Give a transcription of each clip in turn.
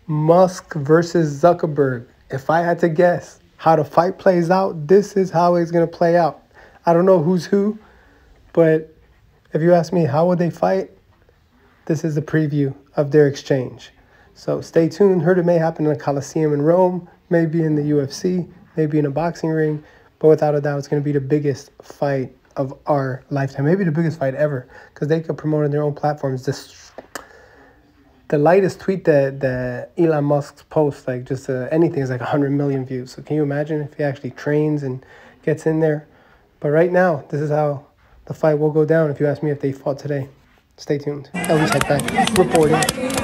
Musk versus Zuckerberg. If I had to guess how the fight plays out, this is how it's going to play out. I don't know who's who, but if you ask me how would they fight, this is the preview of their exchange. So stay tuned. Heard it may happen in a Coliseum in Rome, maybe in the UFC, maybe in a boxing ring, but without a doubt, it's going to be the biggest fight of our lifetime. Maybe the biggest fight ever, because they could promote on their own platforms. The lightest tweet that Elon Musk posts, like just anything, is like 100 million views. So can you imagine if he actually trains and gets in there? But right now, this is how the fight will go down. If you ask me if they fought today, stay tuned. Ellie Seckbach reporting.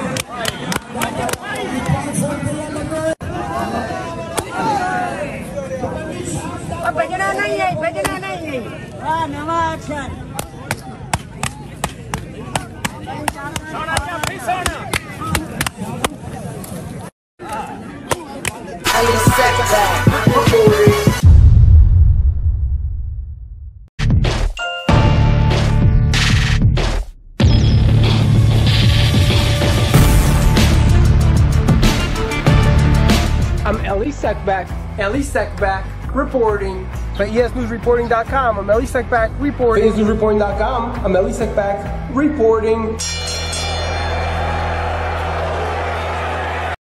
I'm Ellie Seckbach reporting. For ESNewsReporting.com, I'm Ellie Seckbach reporting. For ESNewsReporting.com, I'm Ellie Seckbach reporting.